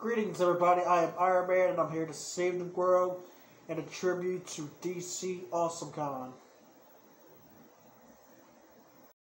Greetings, everybody. I am Ironman, and I'm here to save the world and a tribute to DC AwesomeCon.